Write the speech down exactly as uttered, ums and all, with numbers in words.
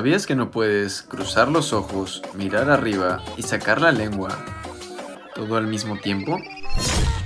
¿Sabías que no puedes cruzar los ojos, mirar arriba y sacar la lengua todo al mismo tiempo?